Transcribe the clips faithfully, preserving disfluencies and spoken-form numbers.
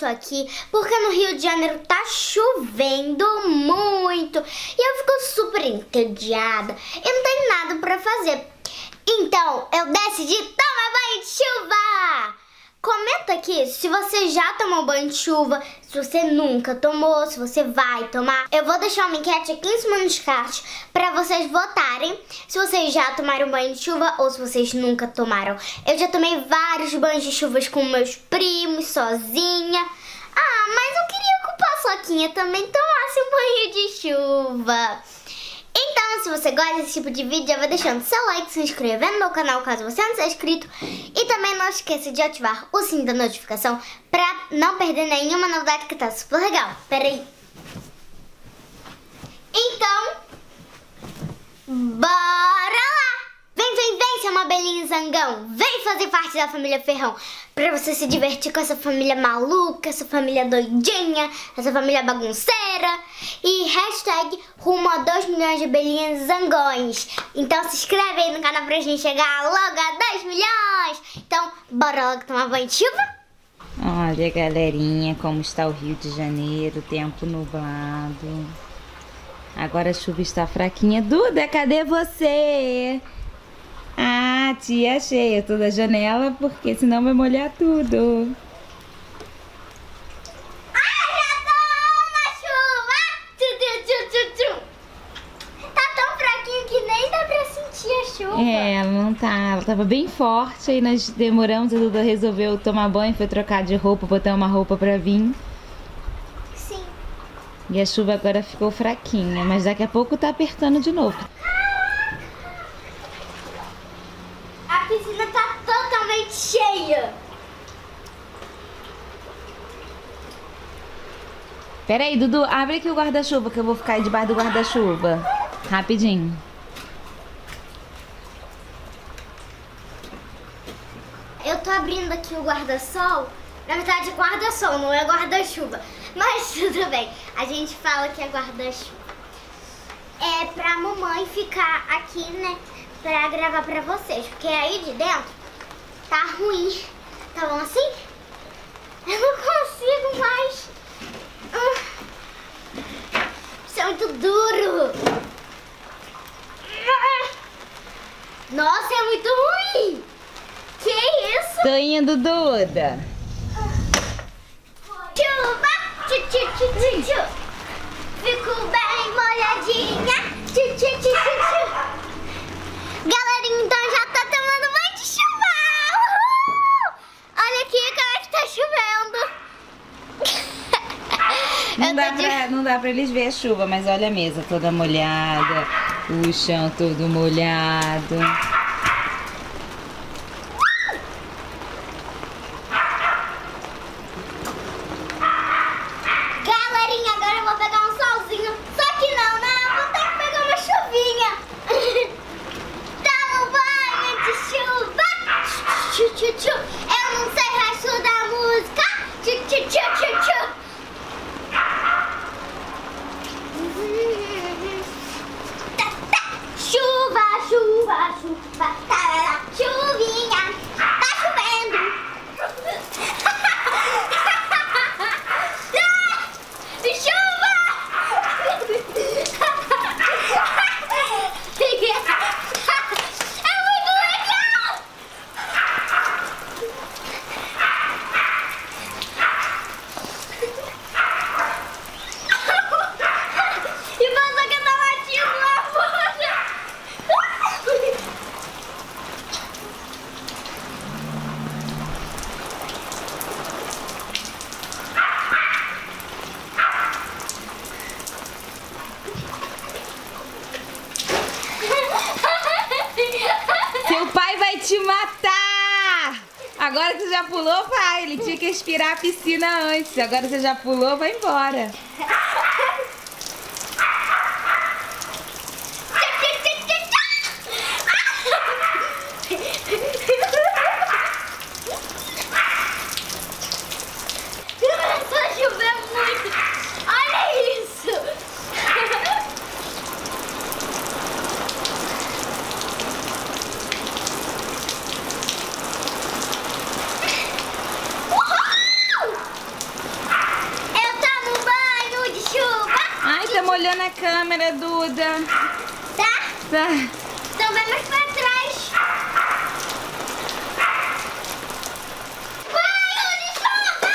aqui porque no Rio de Janeiro tá chovendo muito e eu fico super entediada e não tem nada pra fazer. Então eu decidi tomar banho de chuva! Comenta aqui se você já tomou banho de chuva, se você nunca tomou, se você vai tomar. Eu vou deixar uma enquete aqui em cima nos cards para vocês votarem se vocês já tomaram banho de chuva ou se vocês nunca tomaram. Eu já tomei vários banhos de chuva com meus primos, sozinha. Ah, mas eu queria que o Paçoquinha também tomasse um banho de chuva. Então, se você gosta desse tipo de vídeo, já vai deixando seu like, se inscrevendo no meu canal caso você não seja inscrito. E também não esqueça de ativar o sininho da notificação pra não perder nenhuma novidade que tá super legal. Pera aí. Então, bora lá! Vem, vem, vem, seu amabelinho zangão! Vem fazer parte da família Ferrão pra você se divertir com essa família maluca, essa família doidinha, essa família bagunceira. E hashtag rumo a dois milhões de abelhinhas zangões. Então se inscreve aí no canal pra gente chegar logo a dois milhões. Então, bora logo tomar banho de chuva? Olha, galerinha, como está o Rio de Janeiro, tempo nublado. Agora a chuva está fraquinha. Duda, cadê você? Ah, tia, achei. Eu tô da janela porque senão vai molhar tudo. Ah, já tô na chuva! Tchu, tchu, tchu, tchu, tchu. Tá tão fraquinho que nem dá pra sentir a chuva. É, ela não tá. Ela tava bem forte. Aí nós demoramos. A Duda resolveu tomar banho, foi trocar de roupa, botar uma roupa pra vir. Sim. E a chuva agora ficou fraquinha, mas daqui a pouco tá apertando de novo. A piscina tá totalmente cheia. Pera aí, Dudu, abre aqui o guarda-chuva que eu vou ficar aí debaixo do guarda-chuva. Rapidinho. Eu tô abrindo aqui o guarda-sol. Na verdade é guarda-sol, não é guarda-chuva. Mas tudo bem, a gente fala que é guarda-chuva. É pra mamãe ficar aqui, né, pra gravar pra vocês. Porque aí de dentro tá ruim. Tá bom assim? Eu não consigo mais. Isso é muito duro. Nossa, é muito ruim. Que isso? Tô indo, Duda. Chuva, tchu, tchu, tchu, tchu, tchu. Fico bem molhadinha. Tchu, tchu, tchu, tchu, tchu. Galerinha, então já tá tomando banho de chuva. Uhul! Olha aqui como é que tá chovendo. Não Eu dá, tô de- pra, não dá pra eles ver a chuva, mas olha a mesa toda molhada, o chão todo molhado. Galerinha, agora eu vou pegar um solzinho. Só que não, né? Eu vou ter que pegar uma chuvinha. Toma banho de chuva. Tchu, tchu, tchu. Eu não sei o resto da música. Tchu, tchu, tchu, tchu, tchu. Tá, tá. Chuva, chuva, chuva. Tá, chuvinha. Tá chovendo. Seu pai vai te matar! Agora que você já pulou, pai. Ele tinha que aspirar a piscina antes. Agora você já pulou, vai embora. Começou a chover muito. Olha isso. Uhul! olhando a câmera, Duda. Tá? Tá. Então vai mais pra trás. Vai, Yuri, solta!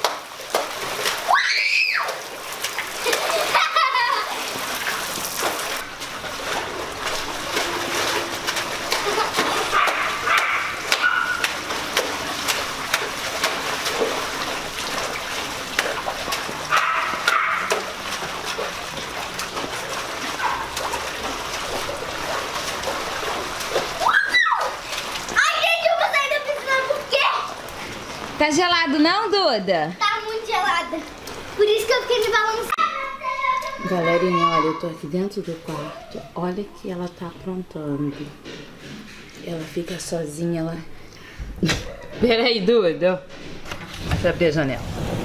Tá gelado não, Duda? Tá muito gelada. Por isso que eu fiquei me balançando. Galerinha, olha, eu tô aqui dentro do quarto. Olha o que ela tá aprontando. Ela fica sozinha lá. Peraí, Duda. Deixa eu abrir a janela.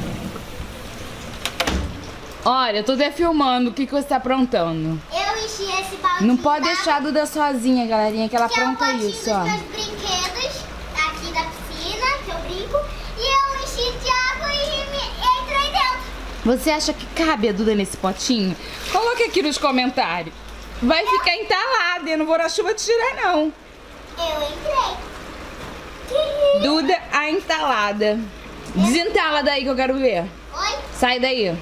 Olha, eu tô até filmando o que, que você tá aprontando. Eu enchi esse balde. Não pode deixar a Duda sozinha, galerinha, que ela que apronta é o isso, ó. dos meus brinquedos aqui da piscina, que eu brinco. E eu enchi de água e me entrei dentro. Você acha que cabe a Duda nesse potinho? Coloque aqui nos comentários. Vai eu... ficar entalada, eu não vou na chuva te tirar, não. Eu entrei. Duda, a entalada. Desentala daí que eu quero ver. Oi? Sai daí.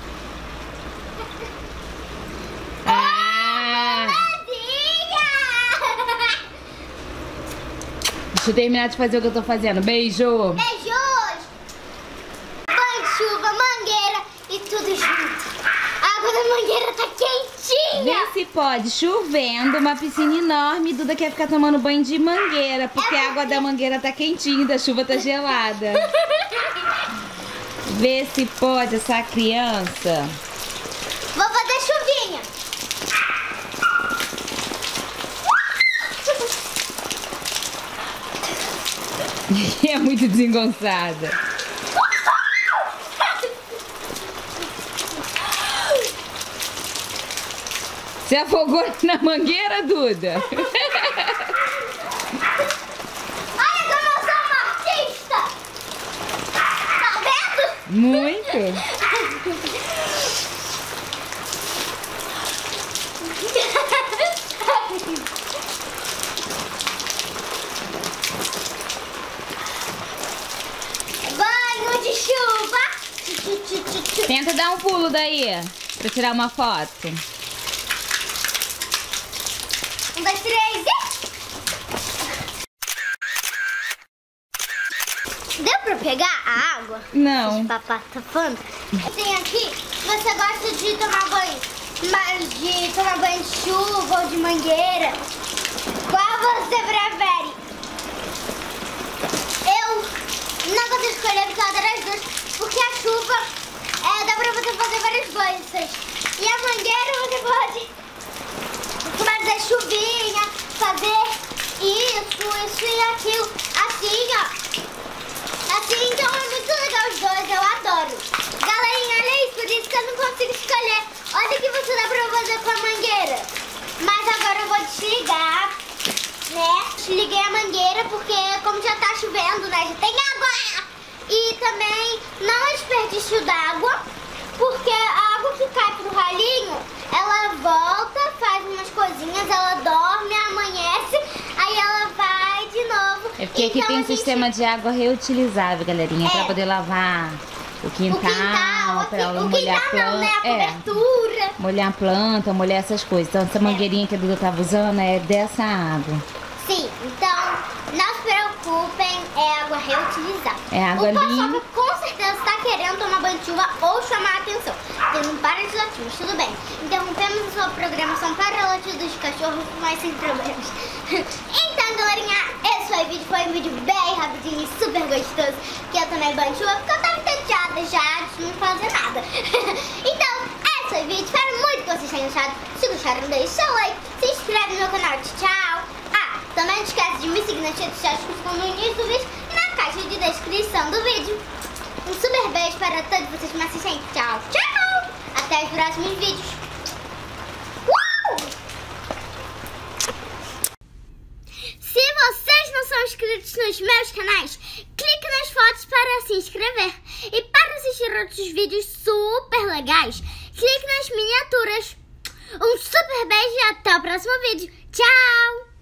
Ah! Deixa eu terminar de fazer o que eu tô fazendo. Beijo! Beijos! Banho, chuva, mangueira e tudo junto. A água da mangueira tá quentinha! Vê se pode, chovendo, uma piscina enorme, Duda quer ficar tomando banho de mangueira, porque a água da mangueira tá quentinha e da chuva tá gelada. Vê se pode essa criança. Vou fazer chuvinha. É muito desengonçada. Você afogou na mangueira, Duda? Olha como eu sou uma artista! Tá vendo? Muito. Banho de chuva! Tenta dar um pulo daí, pra tirar uma foto. Um, dois, três e... Deu pra pegar a água? Não. Os papá tá falando. Tem aqui, você gosta de tomar banho, mas de tomar banho de chuva ou de mangueira? Qual você prefere? Eu não consigo escolher porque eu adoro as duas, porque a chuva é, dá pra você fazer várias coisas. E a mangueira você pode fazer chuvinha, fazer isso, isso e aquilo. Assim, ó. Assim, então é muito legal os dois, eu adoro. Galerinha, olha isso, por isso que eu não consigo escolher. Olha o que você dá pra fazer com a mangueira. Mas agora eu vou desligar, né? Desliguei a mangueira porque como já tá chovendo, né? Já tem água. E também não é desperdício d'água, porque a água que cai pro ralinho, ela volta, faz umas coisinhas, ela dorme, amanhece, aí ela vai de novo. É porque então, aqui tem um gente... sistema de água reutilizável, galerinha, É. pra poder lavar o quintal, O quintal, pra aqui, o molhar quintal planta. não, né? A É, cobertura. molhar a planta, molhar essas coisas. Então essa mangueirinha que a Duda tava usando é dessa água. Sim, então não se preocupem, é água reutilizável. É água o limpa. Paçoca com certeza está querendo tomar banho de chuva ou chamar a atenção. Tem um par de latinhos, tudo bem. Interrompemos a sua programação para latidos de cachorro, mas sem problemas. Então, galerinha, esse foi o vídeo, foi um vídeo bem rapidinho e super gostoso. Que eu tomei banho de chuva porque eu tava entediada já de não fazer nada. Então, esse foi o vídeo, espero muito que vocês tenham gostado. Se gostaram, deixe seu like, se inscreve no meu canal, tchau. Também não esquece de me seguir nas redes sociais que estão no início do vídeo e na caixa de descrição do vídeo. Um super beijo para todos vocês que me assistem. Tchau, tchau! Até os próximos vídeos. Uh! Se vocês não são inscritos nos meus canais, clique nas fotos para se inscrever. E para assistir outros vídeos super legais, clique nas miniaturas. Um super beijo e até o próximo vídeo. Tchau!